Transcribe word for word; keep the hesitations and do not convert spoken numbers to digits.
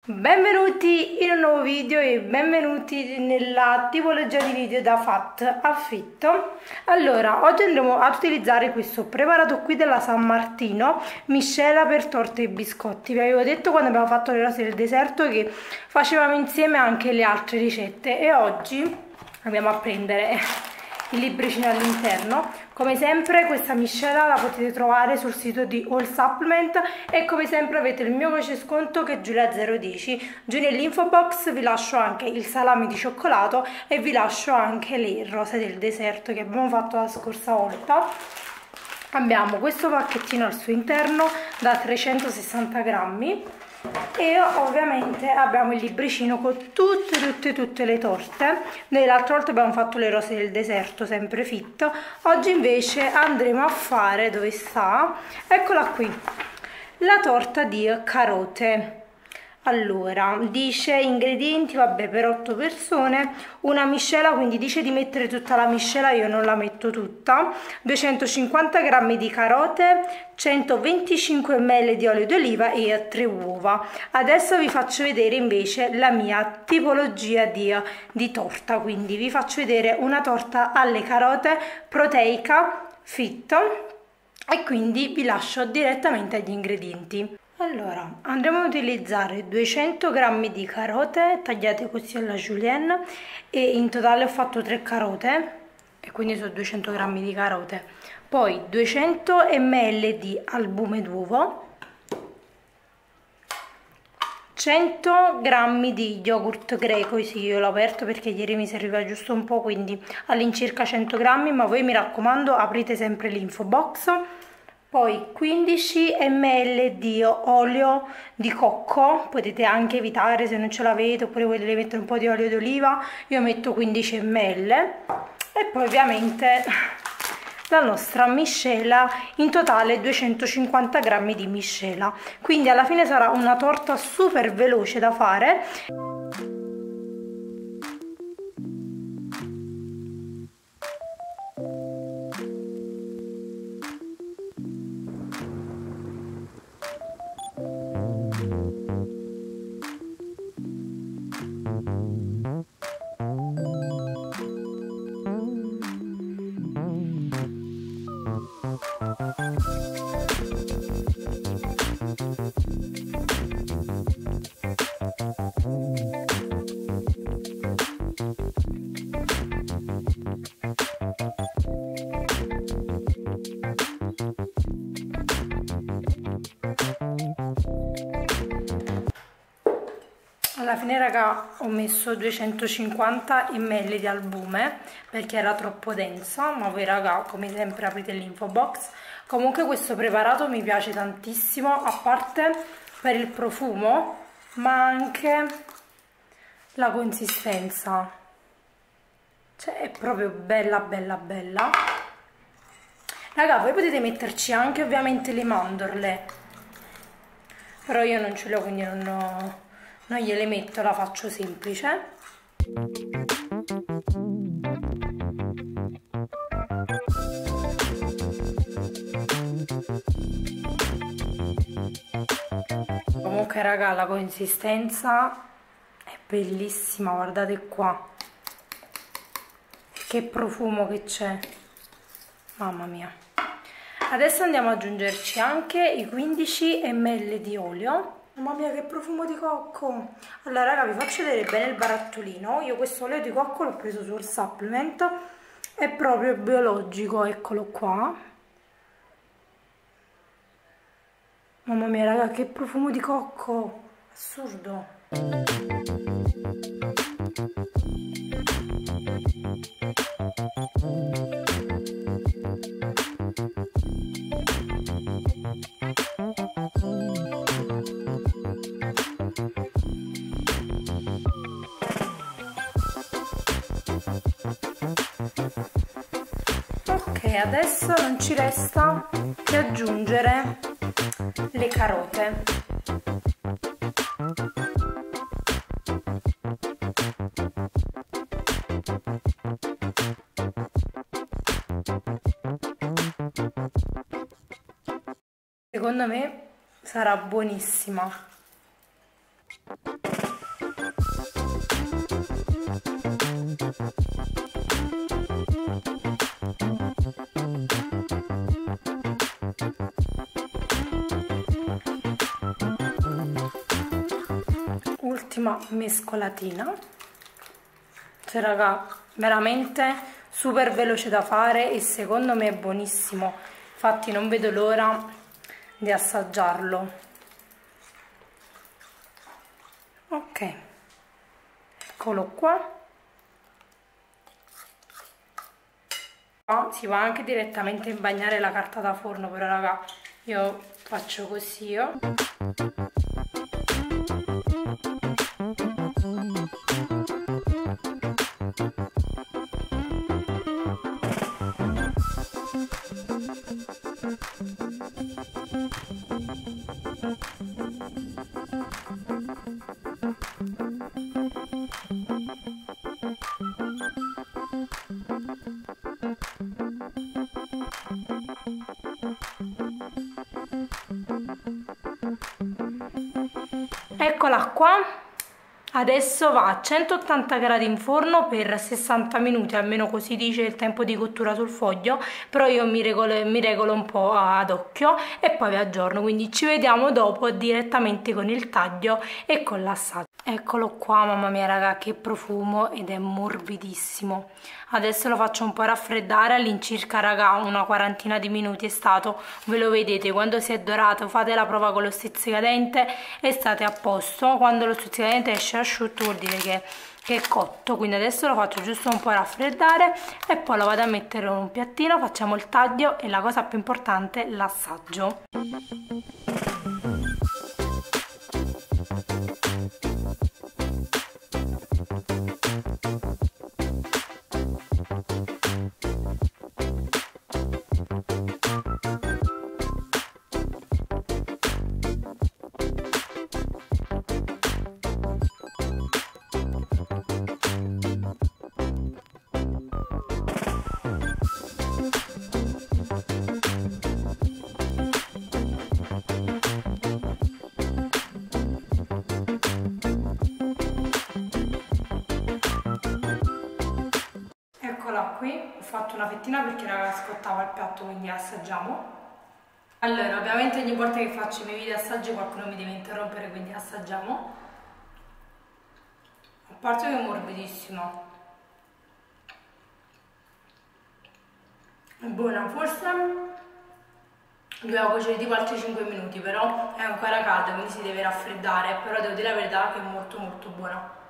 Benvenuti in un nuovo video e benvenuti nella tipologia di video da Fat Affitto. Allora, oggi andremo ad utilizzare questo preparato qui della San Martino, miscela per torte e biscotti. Vi avevo detto quando abbiamo fatto le rose del deserto che facevamo insieme anche le altre ricette e oggi andiamo a prendere il libricino all'interno. Come sempre questa miscela la potete trovare sul sito di All Supplement e come sempre avete il mio codice sconto che è Giulia zero dieci. Giù nell'info box vi lascio anche il salame di cioccolato e vi lascio anche le rose del deserto che abbiamo fatto la scorsa volta. Abbiamo questo pacchettino al suo interno da trecentosessanta grammi e ovviamente abbiamo il libricino con tutte tutte tutte le torte. Noi l'altra volta abbiamo fatto le rose del deserto, sempre fit. Oggi invece andremo a fare, dove sta? Eccola qui, la torta di carote. Allora, dice ingredienti, vabbè, per otto persone, una miscela, quindi dice di mettere tutta la miscela, io non la metto tutta, duecentocinquanta grammi di carote, centoventicinque millilitri di olio d'oliva e tre uova. Adesso vi faccio vedere invece la mia tipologia di, di torta, quindi vi faccio vedere una torta alle carote proteica fit e quindi vi lascio direttamente agli ingredienti. Allora, andremo ad utilizzare duecento grammi di carote tagliate così alla julienne e in totale ho fatto tre carote e quindi sono duecento grammi di carote. Poi duecento millilitri di albume d'uovo, cento grammi di yogurt greco, sì, io l'ho aperto perché ieri mi serviva giusto un po', quindi all'incirca cento grammi, ma voi mi raccomando aprite sempre l'info box. Poi quindici millilitri di olio di cocco, potete anche evitare se non ce l'avete, oppure volete mettere un po' di olio d'oliva, io metto quindici millilitri. E poi ovviamente la nostra miscela, in totale duecentocinquanta grammi di miscela, quindi alla fine sarà una torta super veloce da fare. Alla fine raga ho messo duecentocinquanta millilitri di albume perché era troppo densa, ma voi raga come sempre aprite l'info box. Comunque questo preparato mi piace tantissimo, a parte per il profumo ma anche la consistenza, cioè è proprio bella bella bella. Raga, voi potete metterci anche ovviamente le mandorle, però io non ce le ho, quindi non ho... non gliele metto, la faccio semplice. Comunque raga, la consistenza è bellissima, guardate qua che profumo che c'è, mamma mia. Adesso andiamo ad aggiungerci anche i quindici millilitri di olio. Mamma mia che profumo di cocco. Allora raga, vi faccio vedere bene il barattolino. Io questo olio di cocco l'ho preso sul supplement, è proprio biologico, eccolo qua. Mamma mia raga, che profumo di cocco, assurdo. Ok, adesso non ci resta che aggiungere le carote. Secondo me sarà buonissima. Ultima mescolatina. Cioè raga, veramente super veloce da fare e secondo me è buonissimo, infatti non vedo l'ora di assaggiarlo. Ok, eccolo qua. Qua si va anche direttamente a bagnare la carta da forno, però raga io faccio così io. Eccola qua, adesso va a centottanta gradi in forno per sessanta minuti, almeno così dice il tempo di cottura sul foglio, però io mi regolo, mi regolo un po' ad occhio e poi vi aggiorno, quindi ci vediamo dopo direttamente con il taglio e con l'assaggio. Eccolo qua, mamma mia raga, che profumo ed è morbidissimo. Adesso lo faccio un po' raffreddare, all'incirca raga una quarantina di minuti è stato, ve lo vedete, quando si è dorato fate la prova con lo stuzzicadente e state a posto. Quando lo stuzzicadente esce asciutto vuol dire che, che è cotto, quindi adesso lo faccio giusto un po' raffreddare e poi lo vado a mettere in un piattino, facciamo il taglio e la cosa più importante, l'assaggio. Eccola qui, ho fatto una fettina perché raga scottava il piatto, quindi assaggiamo. Allora, ovviamente ogni volta che faccio i miei video assaggi qualcuno mi deve interrompere, quindi assaggiamo. A parte che è morbidissima, è buona, forse doveva cuocere tipo altri cinque minuti, però è ancora calda quindi si deve raffreddare, però devo dire la verità che è molto molto buona.